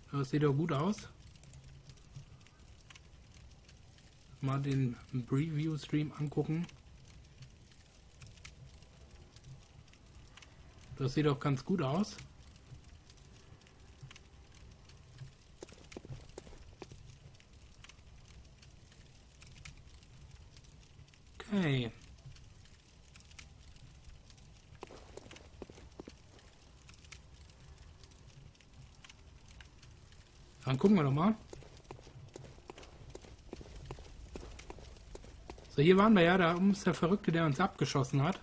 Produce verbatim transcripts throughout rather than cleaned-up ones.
Das sieht doch gut aus. Mal den Preview-Stream angucken. Das sieht doch ganz gut aus. Okay. Dann gucken wir doch mal. So, hier waren wir ja, da oben ist der Verrückte, der uns abgeschossen hat.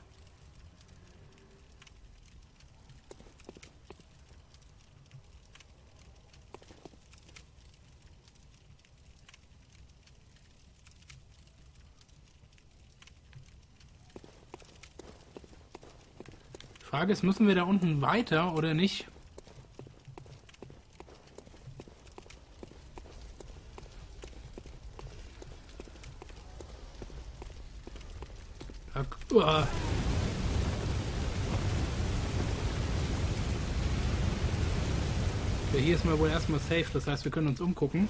Die Frage ist, müssen wir da unten weiter oder nicht? Uah. Okay, hier ist mal wohl erstmal safe, das heißt, wir können uns umgucken.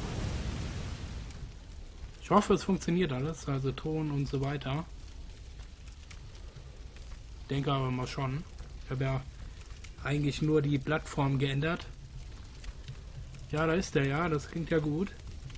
Ich hoffe, es funktioniert alles, also Ton und so weiter. Ich denke aber mal schon. Ich habe ja eigentlich nur die Plattform geändert. Ja, da ist der, ja, das klingt ja gut.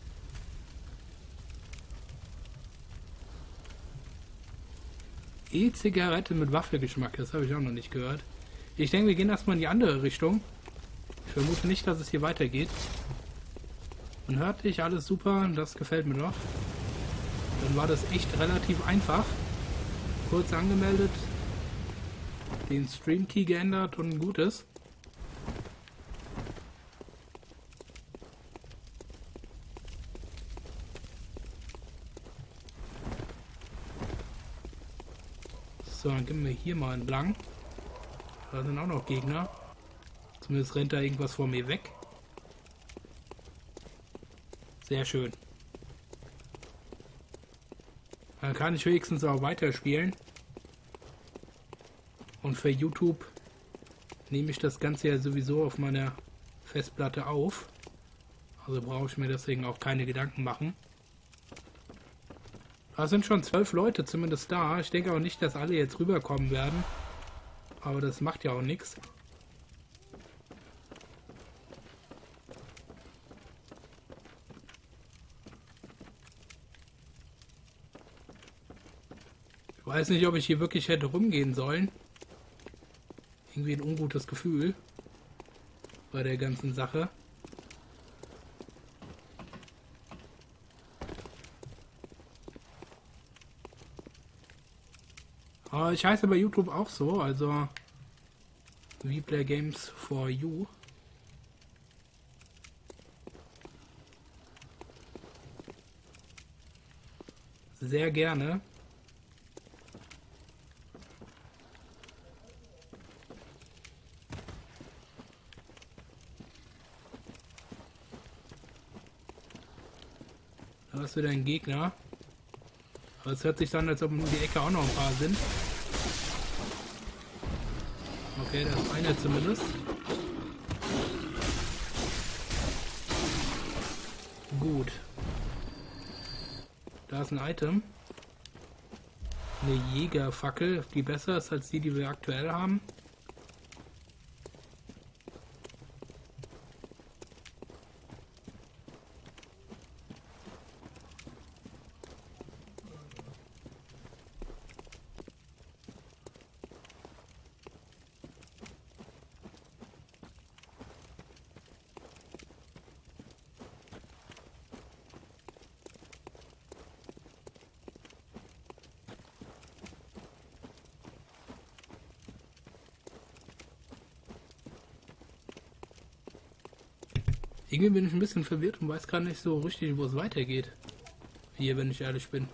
E-Zigarette mit Waffelgeschmack, das habe ich auch noch nicht gehört. Ich denke, wir gehen erstmal in die andere Richtung. Ich vermute nicht, dass es hier weitergeht. Man hört dich, alles super, das gefällt mir doch. Dann war das echt relativ einfach. Kurz angemeldet, den Stream Key geändert und gut ist. So, dann gehen wir hier mal entlang. Da sind auch noch Gegner. Zumindest rennt da irgendwas vor mir weg. Sehr schön. Dann kann ich wenigstens auch weiterspielen. Und für YouTube nehme ich das Ganze ja sowieso auf meiner Festplatte auf. Also brauche ich mir deswegen auch keine Gedanken machen. Da sind schon zwölf Leute zumindest da. Ich denke auch nicht, dass alle jetzt rüberkommen werden. Aber das macht ja auch nichts. Ich weiß nicht, ob ich hier wirklich hätte rumgehen sollen. Irgendwie ein ungutes Gefühl bei der ganzen Sache. Aber ich heiße bei YouTube auch so, also Vplay Games for You. Sehr gerne. Da ist wieder ein Gegner. Aber es hört sich dann, als ob um die Ecke auch noch ein paar sind. Okay, da ist einer zumindest. Gut. Da ist ein Item. Eine Jägerfackel, die besser ist als die, die wir aktuell haben. Irgendwie bin ich ein bisschen verwirrt und weiß gar nicht so richtig, wo es weitergeht. Hier, wenn ich ehrlich bin.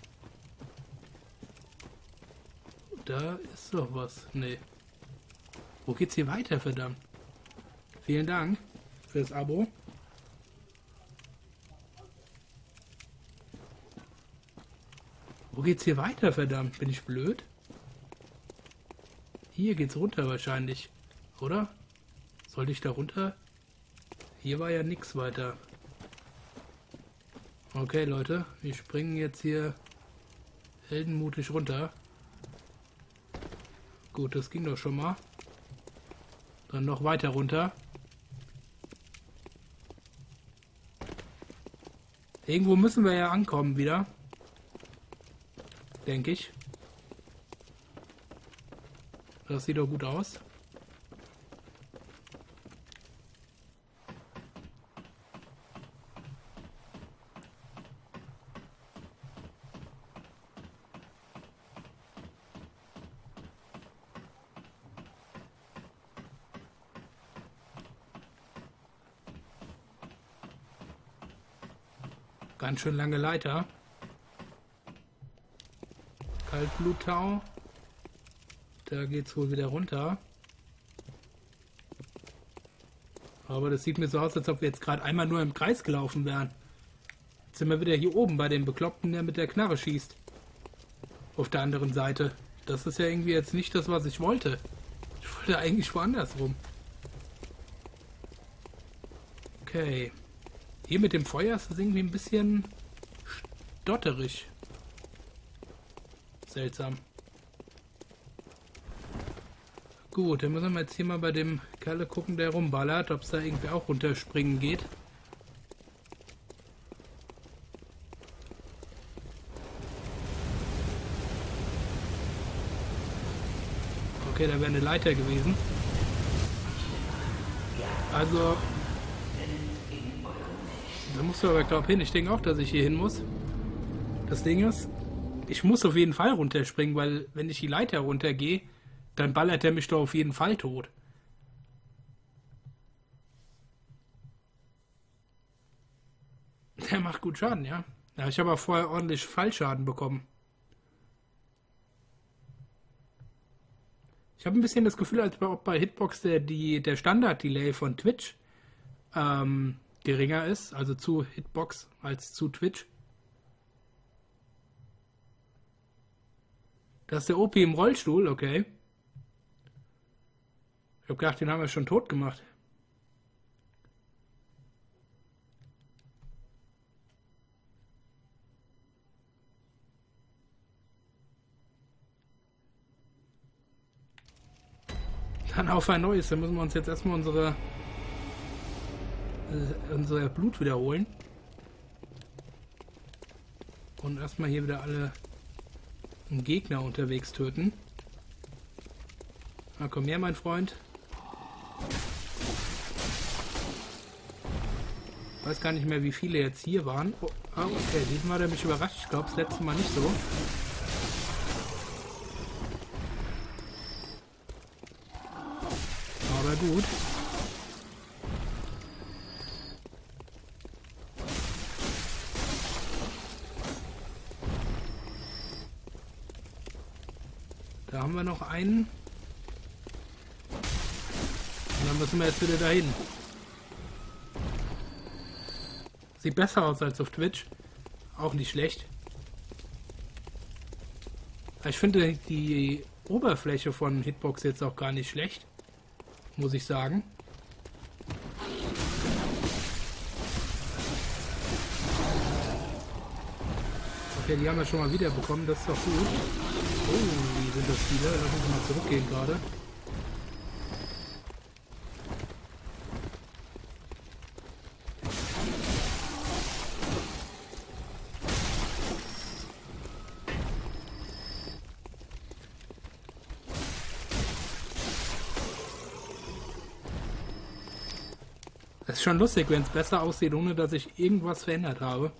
Da ist doch was. Nee. Wo geht's hier weiter, verdammt? Vielen Dank fürs Abo. Wo geht's hier weiter, verdammt? Bin ich blöd? Hier geht's runter wahrscheinlich. Oder? Sollte ich da runter? Hier war ja nichts weiter. Okay, Leute, wir springen jetzt hier heldenmutig runter. Gut, das ging doch schon mal. Dann noch weiter runter. Irgendwo müssen wir ja ankommen wieder. Denke ich. Das sieht doch gut aus. Ganz schön lange Leiter. Kaltbluttau. Da geht's wohl wieder runter. Aber das sieht mir so aus, als ob wir jetzt gerade einmal nur im Kreis gelaufen wären. Jetzt sind wir wieder hier oben bei dem Bekloppten, der mit der Knarre schießt. Auf der anderen Seite. Das ist ja irgendwie jetzt nicht das, was ich wollte. Ich wollte eigentlich woanders rum. Okay. Hier mit dem Feuer ist das irgendwie ein bisschen stotterig. Seltsam. Gut, dann müssen wir jetzt hier mal bei dem Kerle gucken, der rumballert, ob es da irgendwie auch runterspringen geht. Okay, da wäre eine Leiter gewesen. Also, da musst du aber, glaube ich, hin. Ich denke auch, dass ich hier hin muss. Das Ding ist, ich muss auf jeden Fall runterspringen, weil wenn ich die Leiter runtergehe, dann ballert er mich doch auf jeden Fall tot. Der macht gut Schaden, ja. Ja, ich habe auch vorher ordentlich Fallschaden bekommen. Ich habe ein bisschen das Gefühl, als ob bei Hitbox der, die, der Standard-Delay von Twitch ähm, geringer ist, also zu Hitbox als zu Twitch. Das ist der O P im Rollstuhl, okay. Ich habe gedacht, den haben wir schon tot gemacht. Dann auf ein neues. Dann müssen wir uns jetzt erstmal unsere, äh, unser Blut wiederholen. Und erstmal hier wieder alle Gegner unterwegs töten. Na komm her, mein Freund. Ich weiß gar nicht mehr, wie viele jetzt hier waren. Oh, ah, okay, diesmal hat er mich überrascht. Ich glaube, das letzte Mal nicht so. Aber gut. Da haben wir noch einen. Und dann müssen wir jetzt wieder dahin. Sieht besser aus als auf Twitch. Auch nicht schlecht. Ich finde die Oberfläche von Hitbox jetzt auch gar nicht schlecht. Muss ich sagen. Okay, die haben wir schon mal wieder bekommen. Das ist doch gut. Oh, wie sind das viele? Lass uns mal zurückgehen gerade. Es ist schon lustig, wenn es besser aussieht, ohne dass ich irgendwas verändert habe.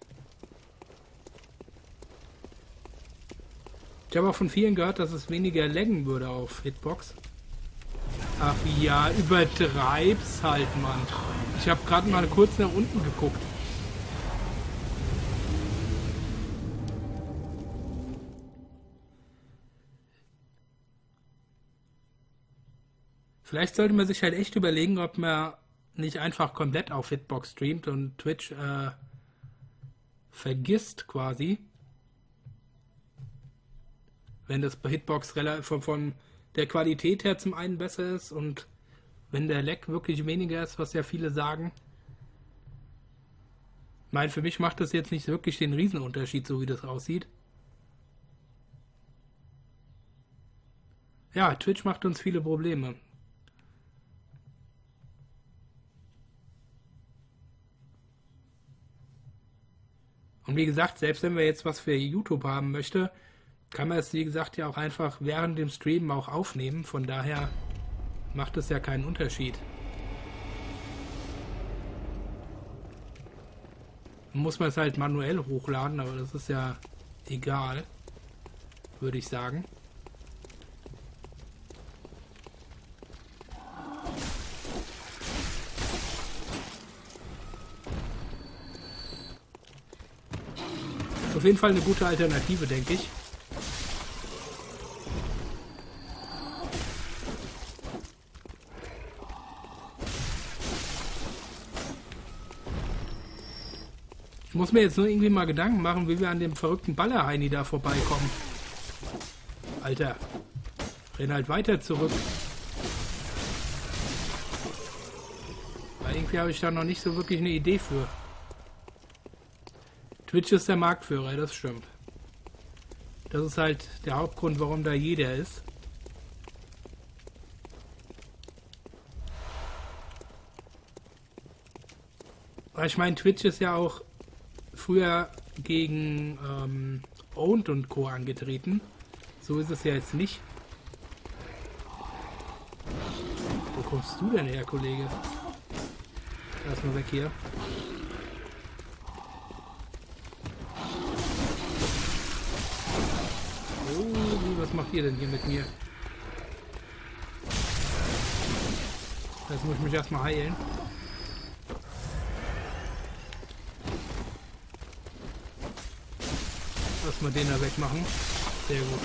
Ich habe auch von vielen gehört, dass es weniger laggen würde auf Hitbox. Ach ja, übertreib's halt, Mann. Ich habe gerade mal kurz nach unten geguckt. Vielleicht sollte man sich halt echt überlegen, ob man nicht einfach komplett auf Hitbox streamt und Twitch äh, vergisst quasi. Wenn das bei Hitbox von, von der Qualität her zum einen besser ist und wenn der Lag wirklich weniger ist, was ja viele sagen. Ich meine, für mich macht das jetzt nicht wirklich den Riesenunterschied, so wie das aussieht. Ja, Twitch macht uns viele Probleme. Und wie gesagt, selbst wenn wir jetzt was für YouTube haben möchte, kann man es, wie gesagt, ja auch einfach während dem Stream auch aufnehmen. Von daher macht es ja keinen Unterschied. Muss man es halt manuell hochladen, aber das ist ja egal, würde ich sagen. Auf jeden Fall eine gute Alternative, denke ich. Ich muss mir jetzt nur irgendwie mal Gedanken machen, wie wir an dem verrückten Ballerheini da vorbeikommen. Alter, renn halt weiter zurück. Weil irgendwie habe ich da noch nicht so wirklich eine Idee für. Twitch ist der Marktführer, das stimmt. Das ist halt der Hauptgrund, warum da jeder ist. Aber ich meine, Twitch ist ja auch früher gegen ähm, Owned und Co. angetreten. So ist es ja jetzt nicht. Wo kommst du denn her, Kollege? Lass mal weg hier. Oh, was macht ihr denn hier mit mir? Jetzt muss ich mich erstmal heilen. Lass mal den da wegmachen. Sehr gut.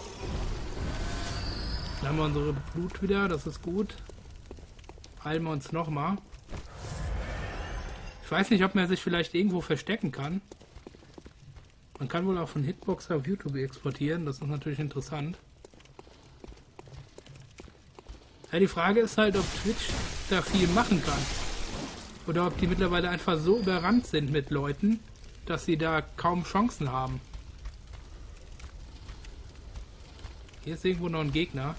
Dann haben wir unsere Blut wieder, das ist gut. Heilen wir uns nochmal. Ich weiß nicht, ob man sich vielleicht irgendwo verstecken kann. Man kann wohl auch von Hitbox auf YouTube exportieren, das ist natürlich interessant. Ja, die Frage ist halt, ob Twitch da viel machen kann. Oder ob die mittlerweile einfach so überrannt sind mit Leuten, dass sie da kaum Chancen haben. Hier ist irgendwo noch ein Gegner.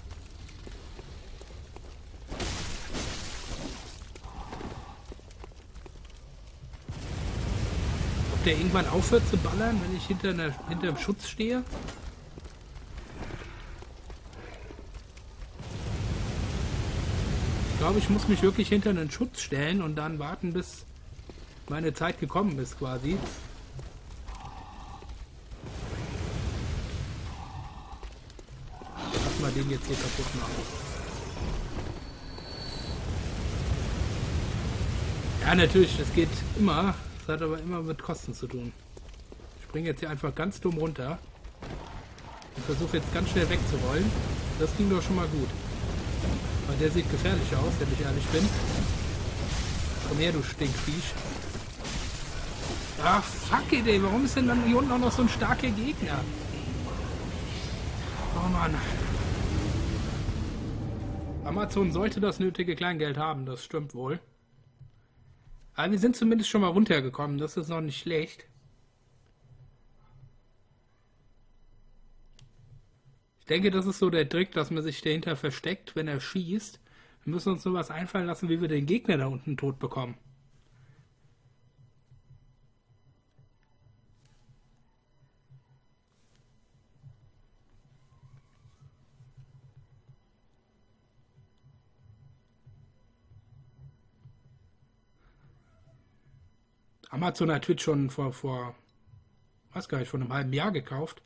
Ob der irgendwann aufhört zu ballern, wenn ich hinter, einer, hinter einem Schutz stehe? Ich glaube, ich muss mich wirklich hinter einen Schutz stellen und dann warten, bis meine Zeit gekommen ist, quasi. Lass mal den jetzt hier kaputt machen. Ja, natürlich, das geht immer. Das hat aber immer mit Kosten zu tun. Ich springe jetzt hier einfach ganz dumm runter und versuche jetzt ganz schnell wegzurollen. Das ging doch schon mal gut. Weil der sieht gefährlich aus, wenn ich ehrlich bin. Komm her, du Stinkviech. Ah, fuck it, ey. Warum ist denn dann hier unten auch noch so ein starker Gegner? Oh Mann. Amazon sollte das nötige Kleingeld haben, das stimmt wohl. Aber wir sind zumindest schon mal runtergekommen, das ist noch nicht schlecht. Ich denke, das ist so der Trick, dass man sich dahinter versteckt, wenn er schießt. Wir müssen uns nur was einfallen lassen, wie wir den Gegner da unten tot bekommen. Amazon hat Twitch schon vor, vor, weiß gar nicht, vor einem halben Jahr gekauft.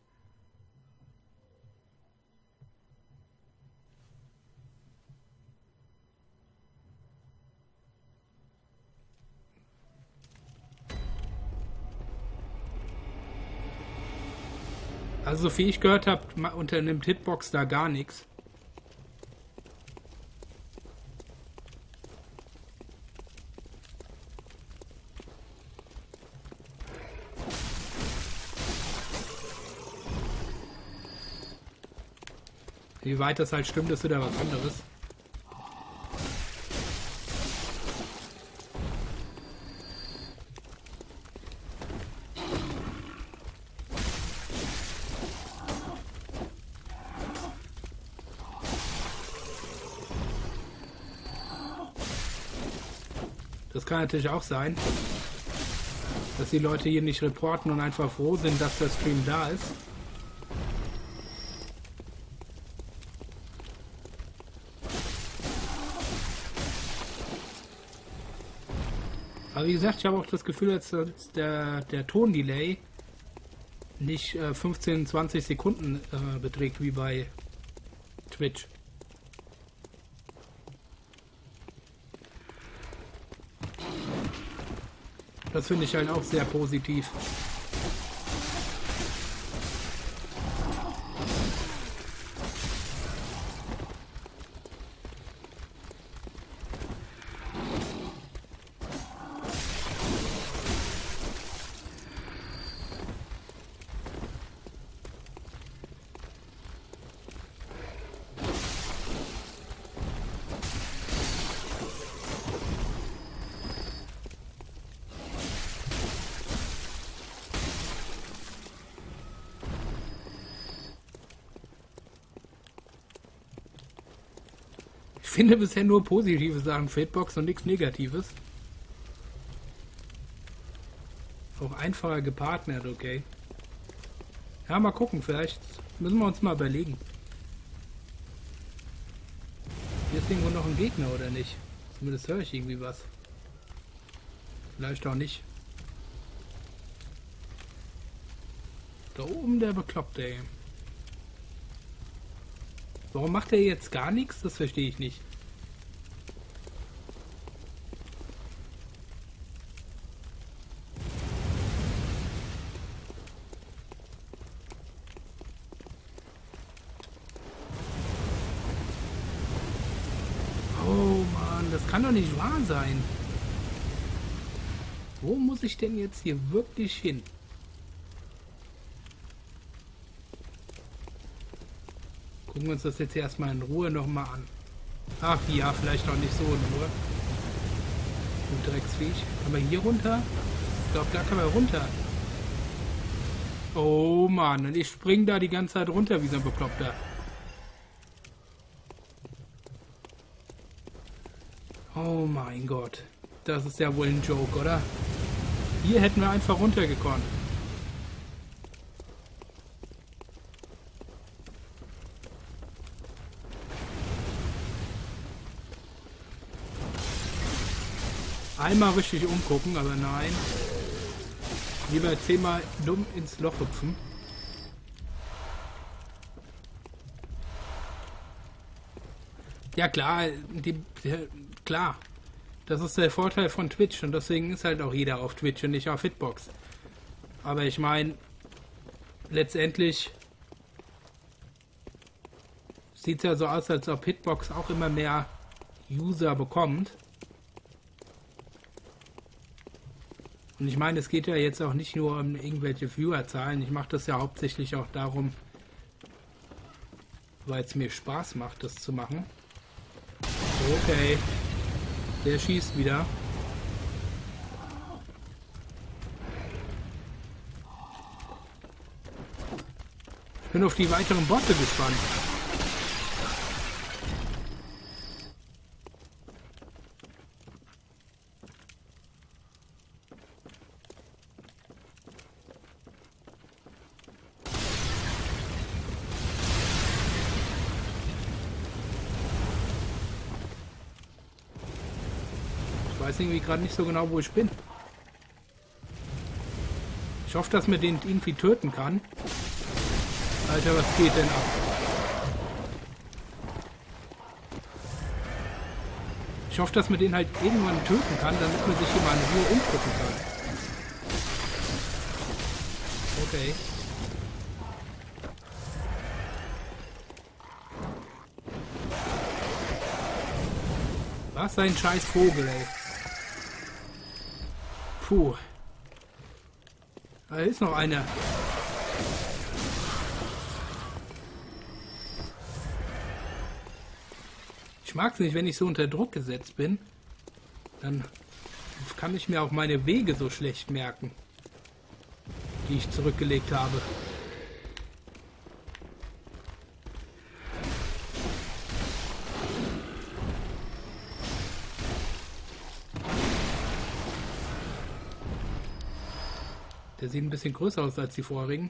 Also so viel ich gehört habe, unternimmt Hitbox da gar nichts. Wie weit das halt stimmt, ist wieder was anderes. Das kann natürlich auch sein, dass die Leute hier nicht reporten und einfach froh sind, dass der Stream da ist. Aber wie gesagt, ich habe auch das Gefühl, dass der, der Tondelay nicht äh, fünfzehn, zwanzig Sekunden äh, beträgt wie bei Twitch. Das finde ich halt auch sehr positiv. Ich finde bisher nur positive Sachen für Hitbox und nichts Negatives. Auch einfacher gepartnert, okay. Ja, mal gucken, vielleicht müssen wir uns mal überlegen. Hier ist irgendwo noch ein Gegner, oder nicht? Zumindest höre ich irgendwie was. Vielleicht auch nicht. Da oben der Bekloppte, ey. Warum macht er jetzt gar nichts? Das verstehe ich nicht. Oh Mann, das kann doch nicht wahr sein. Wo muss ich denn jetzt hier wirklich hin? Gucken wir uns das jetzt erstmal in Ruhe nochmal an. Ach ja, vielleicht auch nicht so in Ruhe. Du Drecksviech. Kann man hier runter? Ich glaube, da kann man runter. Oh Mann, und ich spring da die ganze Zeit runter wie so ein Bekloppter. Oh mein Gott. Das ist ja wohl ein Joke, oder? Hier hätten wir einfach runtergekommen. Einmal richtig umgucken, aber nein. Lieber zehnmal dumm ins Loch hüpfen. Ja klar, die, die, klar. Das ist der Vorteil von Twitch und deswegen ist halt auch jeder auf Twitch und nicht auf Hitbox. Aber ich meine, letztendlich sieht es ja so aus, als ob Hitbox auch immer mehr User bekommt. Und ich meine, es geht ja jetzt auch nicht nur um irgendwelche Viewerzahlen. Ich mache das ja hauptsächlich auch darum, weil es mir Spaß macht, das zu machen. Okay. Der schießt wieder. Ich bin auf die weiteren Bosse gespannt. Ich weiß irgendwie gerade nicht so genau, wo ich bin. Ich hoffe, dass man den irgendwie töten kann. Alter, was geht denn ab? Ich hoffe, dass man den halt irgendwann töten kann, damit man sich hier mal in Ruhe umgucken kann. Okay. Was ein scheiß Vogel, ey. Puh. Da ist noch einer. Ich mag es nicht, wenn ich so unter Druck gesetzt bin. Dann kann ich mir auch meine Wege so schlecht merken, die ich zurückgelegt habe. Der sieht ein bisschen größer aus als die vorigen.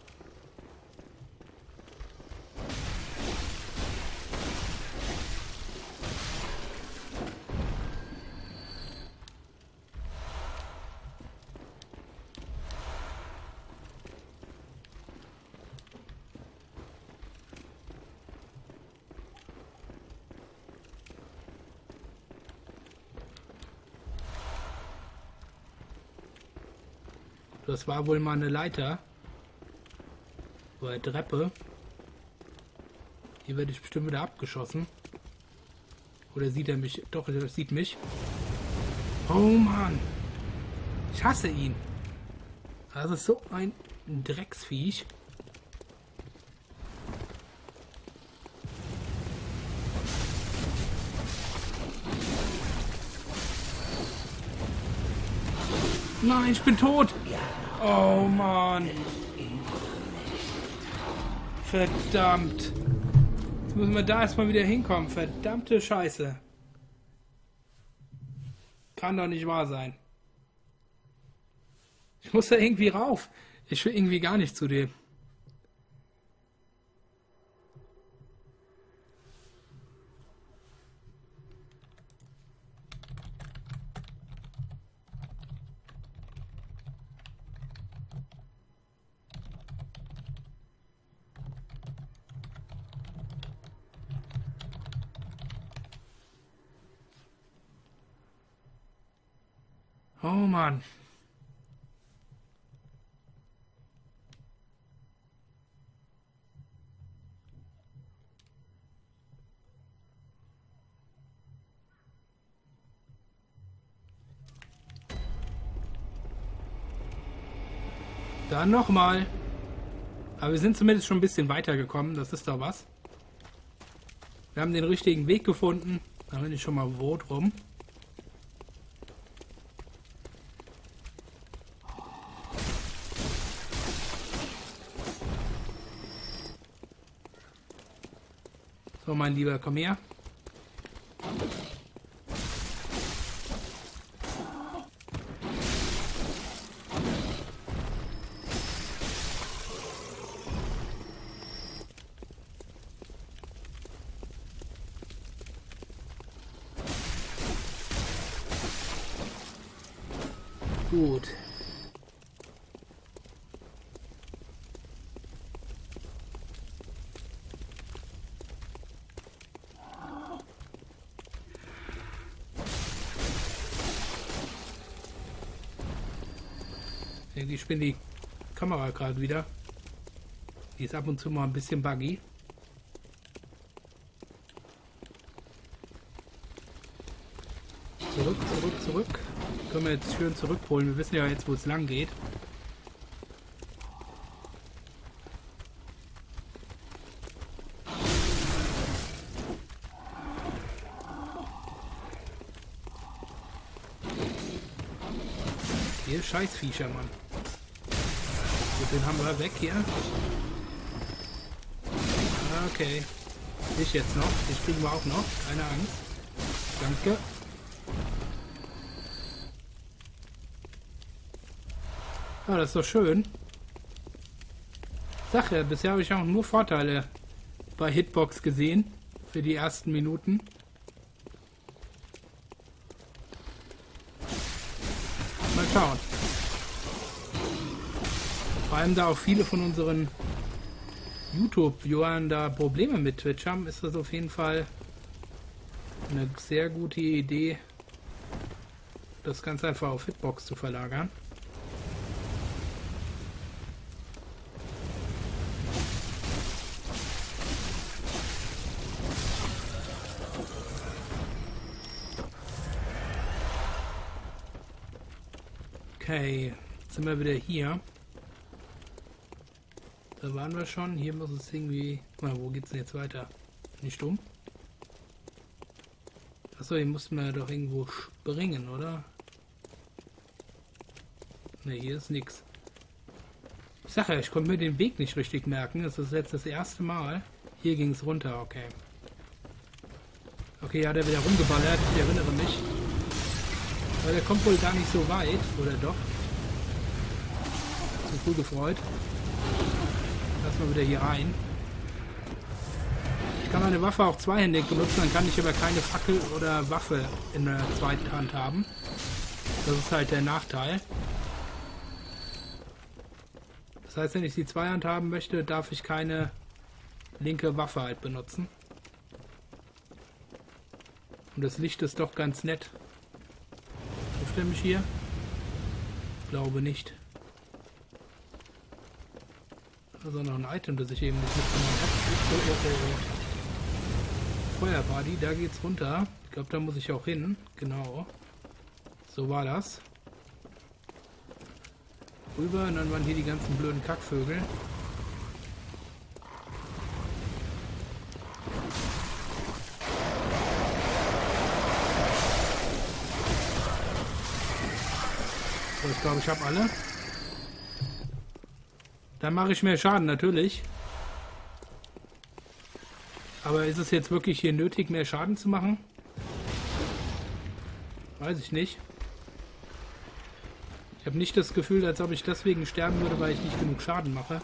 Das war wohl mal eine Leiter. Oder Treppe. Hier werde ich bestimmt wieder abgeschossen. Oder sieht er mich? Doch, er sieht mich. Oh Mann. Ich hasse ihn. Das ist so ein Drecksviech. Nein, ich bin tot. Oh Mann. Verdammt. Jetzt müssen wir da erstmal wieder hinkommen. Verdammte Scheiße. Kann doch nicht wahr sein. Ich muss da irgendwie rauf. Ich will irgendwie gar nicht zu dem. Oh Mann. Dann nochmal. Aber wir sind zumindest schon ein bisschen weitergekommen. Das ist doch was. Wir haben den richtigen Weg gefunden. Da bin ich schon mal froh drum. So, mein Lieber, komm her. Gut. Irgendwie spinnt die Kamera gerade wieder. Die ist ab und zu mal ein bisschen buggy. Zurück, zurück, zurück. Können wir jetzt schön zurückholen. Wir wissen ja jetzt, wo es lang geht. Hier, Scheißviecher, Mann. Gut, den haben wir weg hier. Okay. Ich jetzt noch. Ich kriegen wir auch noch. Keine Angst. Danke. Ah, das ist doch schön. Sache, bisher habe ich auch nur Vorteile bei Hitbox gesehen. Für die ersten Minuten. Mal schauen. Vor allem da auch viele von unseren YouTube-Viewern da Probleme mit Twitch haben, ist das auf jeden Fall eine sehr gute Idee, das Ganze einfach auf Hitbox zu verlagern. Okay, jetzt sind wir wieder hier. Da waren wir schon. Hier muss es irgendwie... Na, wo geht's denn jetzt weiter? Nicht um? Achso, hier mussten wir doch irgendwo springen, oder? Ne, hier ist nichts. Ich sag ja, ich konnte mir den Weg nicht richtig merken. Das ist jetzt das erste Mal. Hier ging es runter, okay. Okay, ja, der wieder rumgeballert. Ich erinnere mich. Aber der kommt wohl gar nicht so weit, oder doch? zu früh gefreut. Lass mal wieder hier rein. Ich kann meine Waffe auch zweihändig benutzen, dann kann ich aber keine Fackel oder Waffe in der zweiten Hand haben. Das ist halt der Nachteil. Das heißt, wenn ich sie Zweihand haben möchte, darf ich keine linke Waffe halt benutzen. Und das Licht ist doch ganz nett. Trifft er mich hier? Ich glaube nicht. Also noch ein Item, das ich eben nicht mitgenommen habe. Oh, oh, oh, oh. Feuerparty, da geht's runter. Ich glaube, da muss ich auch hin. Genau. So war das. Rüber und dann waren hier die ganzen blöden Kackvögel. So, ich glaube, ich habe alle. Dann mache ich mehr Schaden, natürlich. Aber ist es jetzt wirklich hier nötig, mehr Schaden zu machen? Weiß ich nicht. Ich habe nicht das Gefühl, als ob ich deswegen sterben würde, weil ich nicht genug Schaden mache.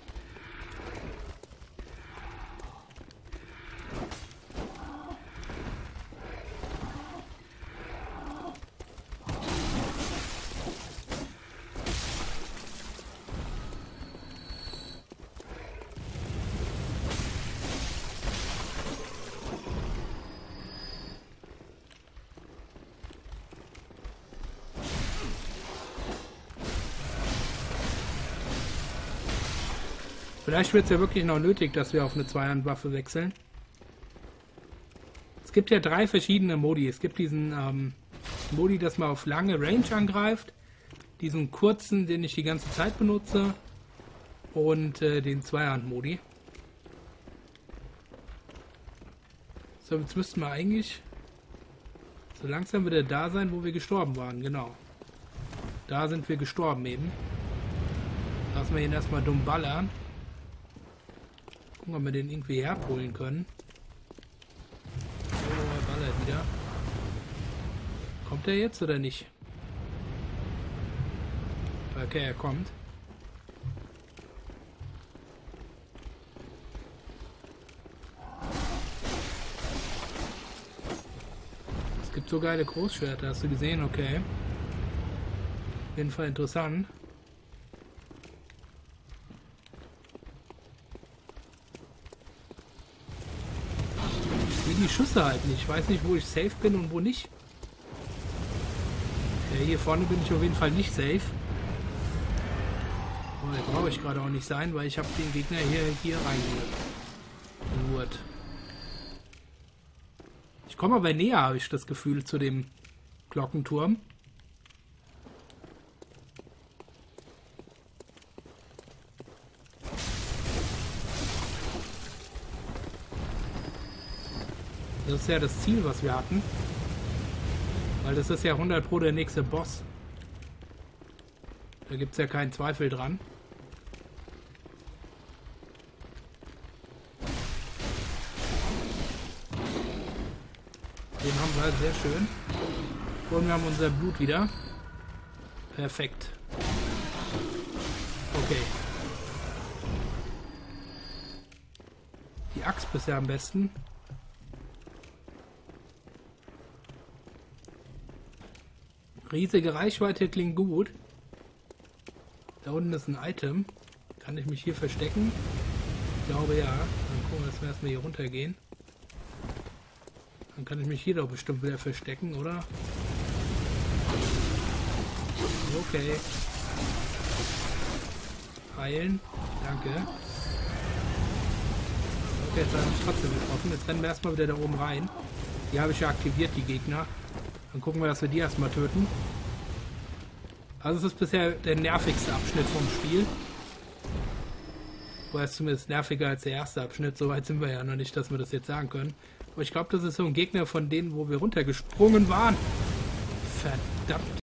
Vielleicht wird es ja wirklich noch nötig, dass wir auf eine Zweihandwaffe wechseln. Es gibt ja drei verschiedene Modi. Es gibt diesen ähm, Modi, dass man auf lange Range angreift, diesen kurzen, den ich die ganze Zeit benutze, und äh, den Zweihand-Modi. So, jetzt müssten wir eigentlich so langsam wieder da sein, wo wir gestorben waren. Genau. Da sind wir gestorben eben. Lassen wir ihn erstmal dumm ballern. Gucken, ob wir den irgendwie herholen können. Oh, er ballert wieder. Kommt er jetzt oder nicht? Okay, er kommt. Es gibt so geile Großschwerter, hast du gesehen? Okay. Auf jeden Fall interessant. Die Schüsse halt nicht. Ich weiß nicht, wo ich safe bin und wo nicht. Okay, hier vorne bin ich auf jeden Fall nicht safe. Aber da brauche ich gerade auch nicht sein, weil ich habe den Gegner hier, hier reingeholt. Ich komme aber näher, habe ich das Gefühl, zu dem Glockenturm. Das ist ja das Ziel, was wir hatten. Weil das ist ja hundert Pro der nächste Boss. Da gibt es ja keinen Zweifel dran. Den haben wir halt sehr schön. Und wir haben unser Blut wieder. Perfekt. Okay. Die Axt bisher am besten. Riesige Reichweite klingt gut. Da unten ist ein Item. Kann ich mich hier verstecken? Ich glaube ja. Dann gucken wir, dass wir erstmal hier runtergehen. Dann kann ich mich hier doch bestimmt wieder verstecken, oder? Okay. Heilen. Danke. Okay, jetzt habe ich mich trotzdem getroffen. Jetzt rennen wir erstmal wieder da oben rein. Die habe ich ja aktiviert, die Gegner. Dann gucken wir, dass wir die erstmal töten. Also es ist bisher der nervigste Abschnitt vom Spiel. Oder ist zumindest nerviger als der erste Abschnitt. Soweit sind wir ja noch nicht, dass wir das jetzt sagen können. Aber ich glaube, das ist so ein Gegner von denen, wo wir runtergesprungen waren. Verdammt.